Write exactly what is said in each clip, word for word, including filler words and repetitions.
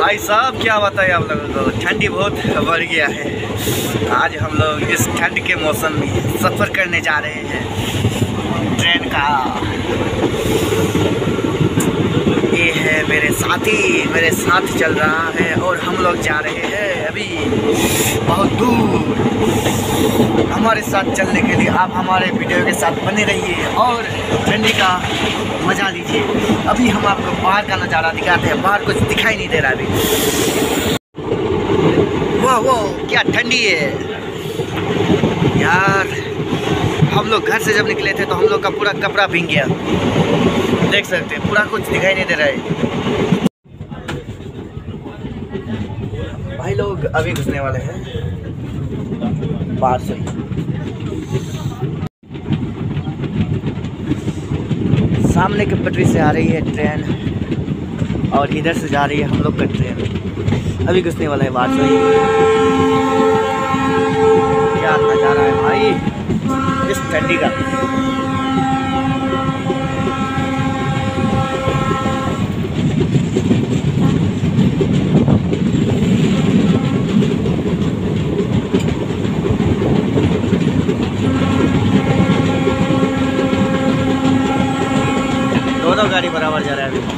भाई साहब क्या बताएं आप लोगों को, ठंडी बहुत बढ़ गया है। आज हम लोग इस ठंड के मौसम में सफ़र करने जा रहे हैं ट्रेन का। ये है मेरे साथी, मेरे साथ चल रहा है और हम लोग जा रहे हैं अभी बहुत दूर। हमारे साथ चलने के लिए आप हमारे वीडियो के साथ बने रहिए और ठंडी का मज़ा लीजिए। अभी हम आपको बाहर का नज़ारा दिखाते हैं, बाहर कुछ दिखाई नहीं दे रहा अभी। वाह वाह क्या ठंडी है यार। हम लोग घर से जब निकले थे तो हम लोग का पूरा कपड़ा भीग गया, देख सकते हैं, पूरा कुछ दिखाई नहीं दे रहा है। भाई लोग अभी घुसने वाले हैं बाहर से। सामने की पटरी से आ रही है ट्रेन और इधर से जा रही है हम लोग का ट्रेन। अभी घुसने वाला है बाहर से। क्या नज़ारा है भाई इस ठंडी का। दोनों गाड़ी बराबर जा रहा है अभी।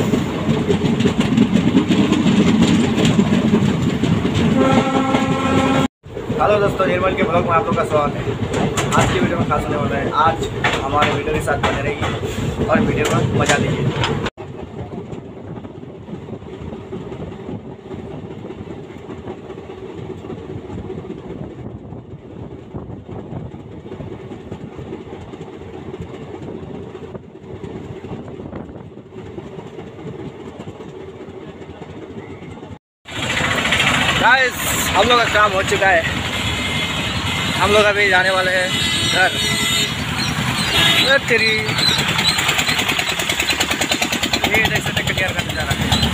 हेलो दोस्तों, निर्मल के ब्लॉग में आप लोग का स्वागत है। आज की वीडियो में खास होने वाला है। आज हमारे वीडियो के साथ बने रहिए और वीडियो का मजा लीजिए। गाइस हम लोग का काम हो चुका है, हम लोग अभी जाने वाले हैं घर। तेरी ये देख सकते कटियार का नज़ारा।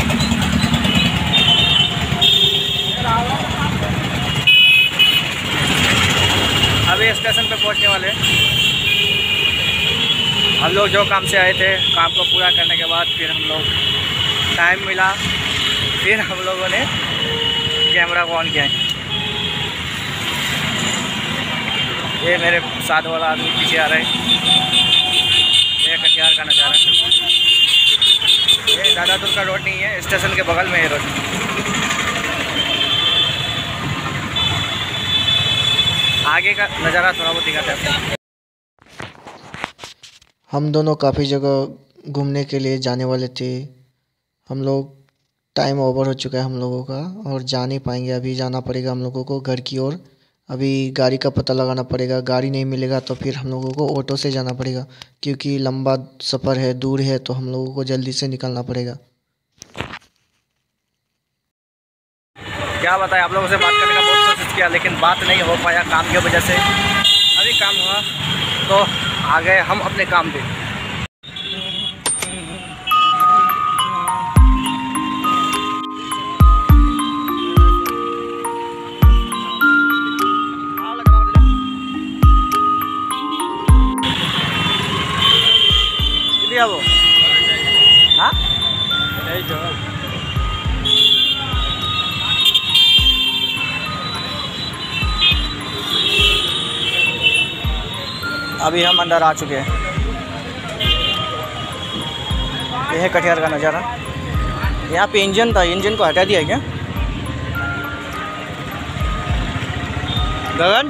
अभी स्टेशन पे पहुंचने वाले हैं हम लोग। जो काम से आए थे काम को पूरा करने के बाद फिर हम लोग टाइम मिला, फिर हम लोगों ने कैमरा को ऑन किया है। ये मेरे साथ वाला आदमी पीछे आ रहा है। ये कटिहार का नज़ारा। ये ज़्यादा दूर का रोड नहीं है, स्टेशन के बगल में है रोड। आगे का नज़ारा थोड़ा बहुत दिखाते हैं। हम दोनों काफ़ी जगह घूमने के लिए जाने वाले थे। हम लोग टाइम ओवर हो चुका है हम लोगों का और जा नहीं पाएंगे। अभी जाना पड़ेगा हम लोगों को घर की ओर। अभी गाड़ी का पता लगाना पड़ेगा, गाड़ी नहीं मिलेगा तो फिर हम लोगों को ऑटो से जाना पड़ेगा, क्योंकि लंबा सफ़र है, दूर है, तो हम लोगों को जल्दी से निकलना पड़ेगा। क्या बताएं, आप लोगों से बात करने का बहुत कोशिश किया लेकिन बात नहीं हो पाया काम की वजह से। अभी काम हुआ तो आ गए हम अपने काम पे। वो हाँ अभी हम अंदर आ चुके हैं। यह है कटिहार का नज़ारा। यहाँ पे इंजन था, इंजन को हटा दिया क्या गगन?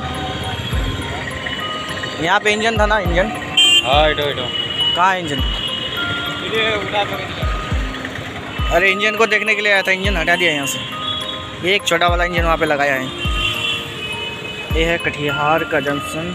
यहाँ पे इंजन था ना, इंजन। हाँ इधर इधर कहाँ है इंजन? अरे इंजन को देखने के लिए आया था, इंजन हटा दिया यहाँ से। एक छोटा वाला इंजन वहाँ पे लगाया है। ये है कटिहार का जंक्शन।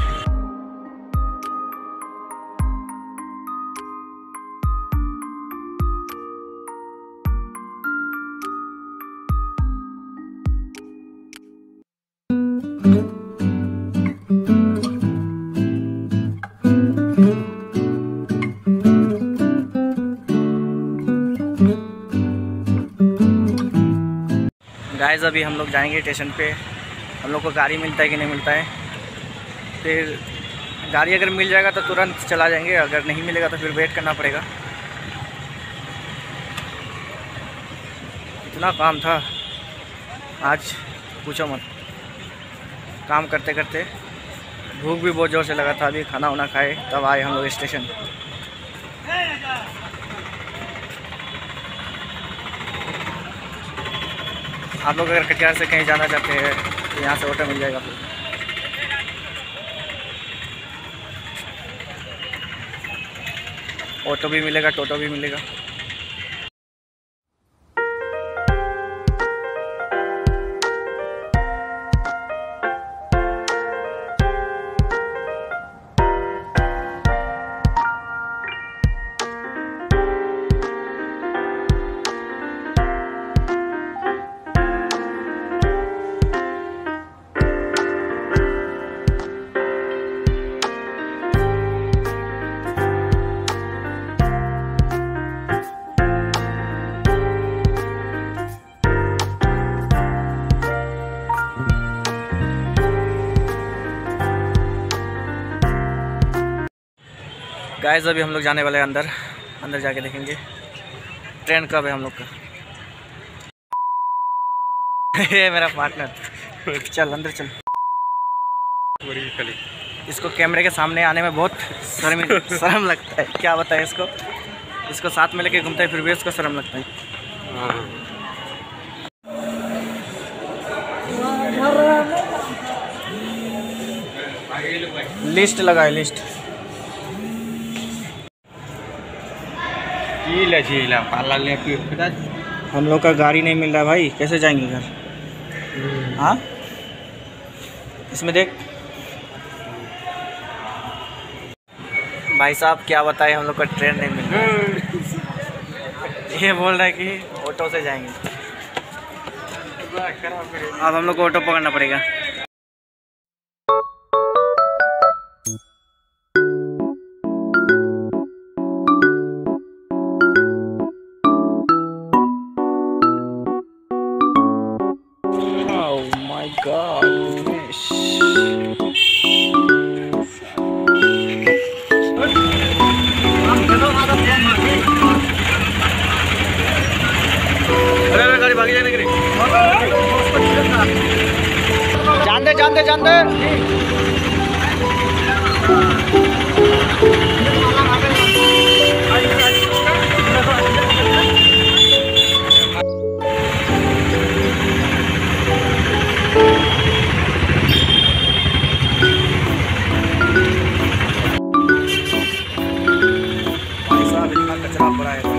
गाइस अभी हम लोग जाएंगे स्टेशन पे। हम लोग को गाड़ी मिलता है कि नहीं मिलता है। फिर गाड़ी अगर मिल जाएगा तो तुरंत चला जाएंगे, अगर नहीं मिलेगा तो फिर वेट करना पड़ेगा। इतना काम था आज पूछो मत। काम करते करते भूख भी बहुत ज़ोर से लगा था। अभी खाना वाना खाए तब आए हम लोग स्टेशन। आप लोग अगर कटिहार से कहीं जाना चाहते हैं तो यहाँ से ऑटो मिल जाएगा। ऑटो भी मिलेगा, टोटो भी मिलेगा। गाइस अभी हम लोग जाने वाले हैं अंदर। अंदर जाके देखेंगे ट्रेन कब है हम लोग का। ये मेरा पार्टनर। चल अंदर चल। इसको कैमरे के सामने आने में बहुत शर्म शर्म लगता है। क्या बताए इसको इसको साथ में लेके घूमता है फिर भी इसको शर्म लगता है। लिस्ट लगाए लिस्ट। हम लोग का गाड़ी नहीं मिल रहा भाई, कैसे जाएंगे घर? हाँ इसमें देख भाई साहब क्या बताए, हम लोग का ट्रेन नहीं मिल रहा। ये बोल रहा है कि ऑटो से जाएंगे। अब हम लोग को ऑटो पकड़ना पड़ेगा। God, fish. अरे अरे गाड़ी भागी जाने के लिए। जान दे जान दे जान दे। कचरा पड़ा है।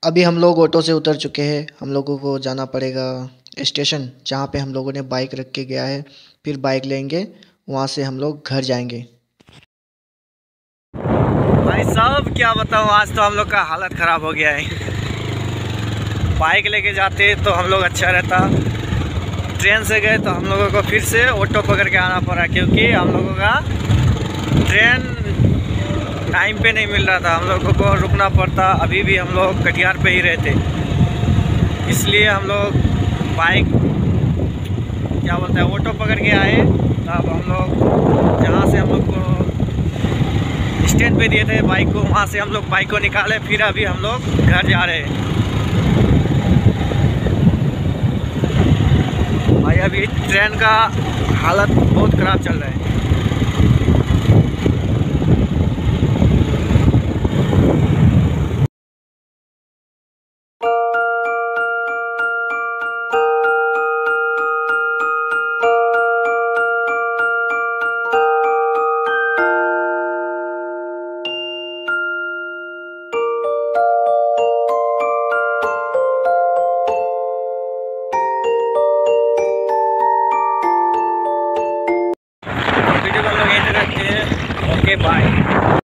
अभी हम लोग ऑटो से उतर चुके हैं। हम लोगों को जाना पड़ेगा स्टेशन, जहाँ पे हम लोगों ने बाइक रख के गया है। फिर बाइक लेंगे, वहाँ से हम लोग घर जाएंगे। भाई साहब क्या बताऊँ, आज तो हम लोग का हालत ख़राब हो गया है। बाइक लेके जाते तो हम लोग अच्छा रहता, ट्रेन से गए तो हम लोगों को फिर से ऑटो पकड़ के आना पड़ा, क्योंकि हम लोगों का ट्रेन टाइम पे नहीं मिल रहा था, हम लोगों को रुकना पड़ता। अभी भी हम लोग कटिहार पे ही रहते, इसलिए हम लोग बाइक क्या बोलते हैं ऑटो पकड़ के आए। तब हम लोग जहाँ से हम लोग को स्टैंड पे दिए थे बाइक को, वहाँ से हम लोग बाइक को निकाले। फिर अभी हम लोग घर जा रहे हैं। भाई अभी ट्रेन का हालत बहुत ख़राब चल रहा है। वीडियो को हम लोग यहीं तक रखते हैं। Okay bye.